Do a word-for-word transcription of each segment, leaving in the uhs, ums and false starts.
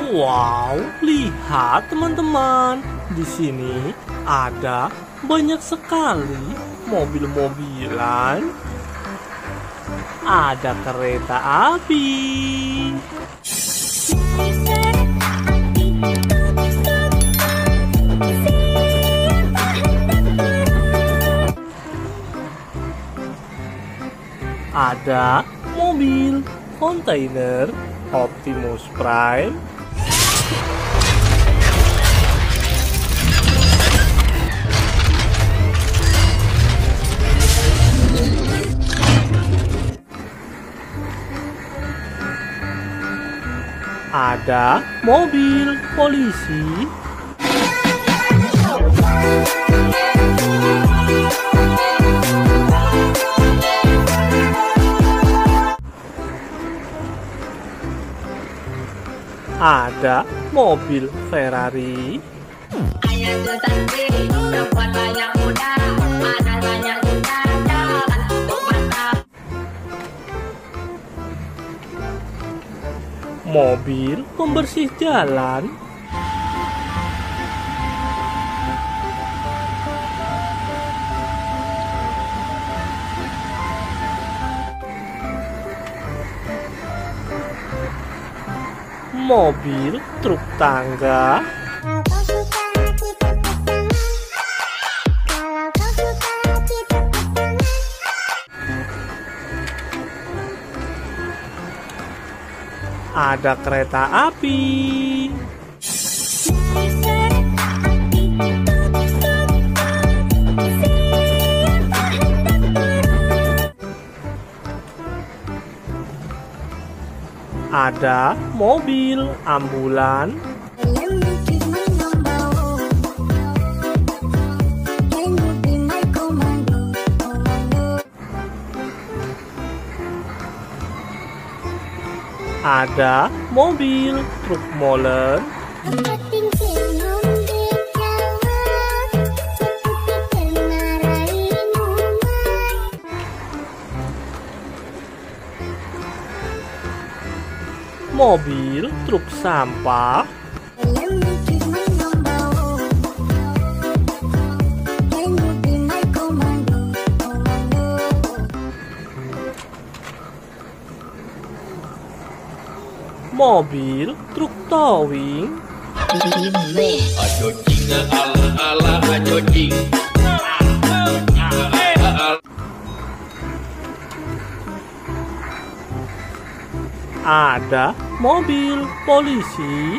Wow, lihat teman-teman, di sini ada banyak sekali mobil-mobilan. Ada kereta api. Ada mobil kontainer Optimus Prime. Ada mobil polisi. Ada mobil Ferrari. Mobil pembersih jalan. Mobil truk tangga. Ada kereta api. Ada mobil ambulan. Ada mobil truk molen. Mobil truk sampah. Mobil truk towing. Ada mobil polisi.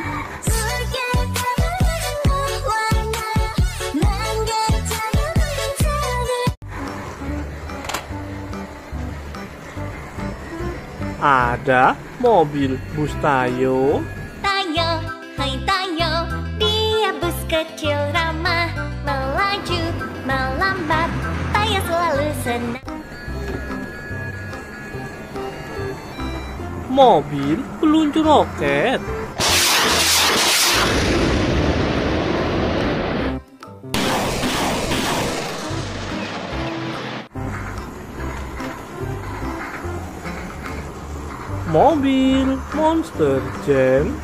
Ada mobil bus Tayo. Tayo, hai Tayo, dia bus kecil ramah, melaju, melambat, Tayo selalu senang. Mobil peluncur roket. Mobil Monster Jam.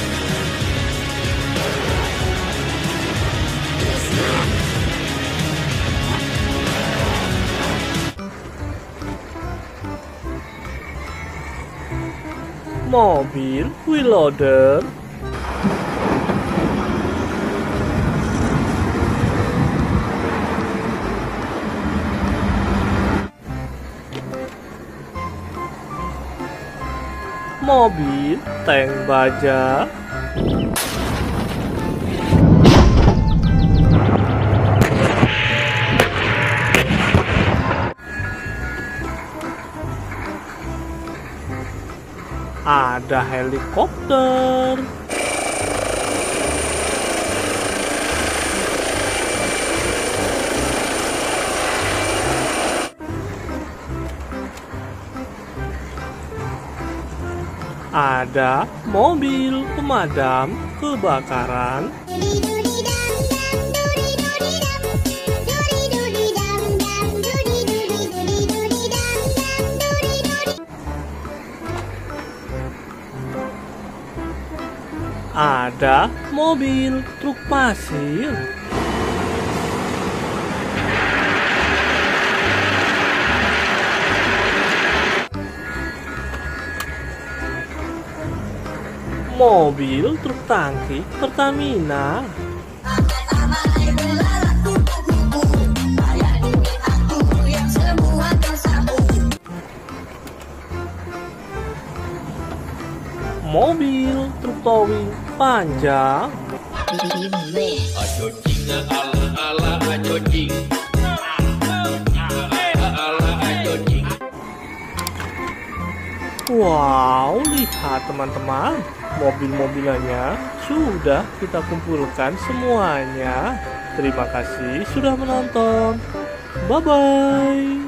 Mobil wheel loader. Mobil tank baja. Ada helikopter. Ada mobil pemadam kebakaran. ada mobil truk pasir. Mobil truk tangki Pertamina. Mobil truk towing panjang. Wow, lihat teman-teman, mobil-mobilannya sudah kita kumpulkan semuanya. Terima kasih sudah menonton. Bye-bye.